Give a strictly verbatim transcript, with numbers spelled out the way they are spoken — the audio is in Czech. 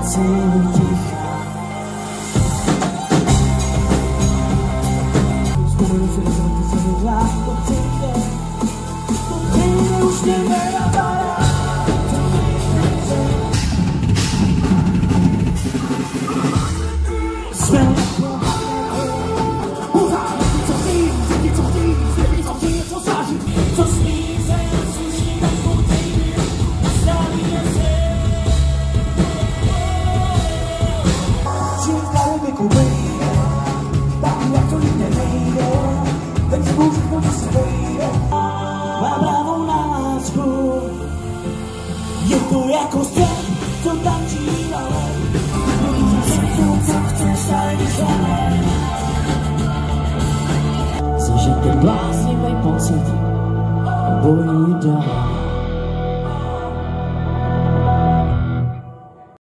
noci ticha. Vzpomenu si na zlaty se mydlá, to přijde, to přijde, už mě nenapadá. Jsme co chtějí, řekni co chtějí, řekni co chtějí, co září, co smí se, sluší tak poutejný, nastaví se. Čím dál věku vejde, tak jak to nikde nejde, teď se bůh všechno, co se vejde. Má pravou násku, je to jako střed, co tančí ale. Všechno, co chceš, ale když ale. Zažijte bláznivý pocit, bojuje dál.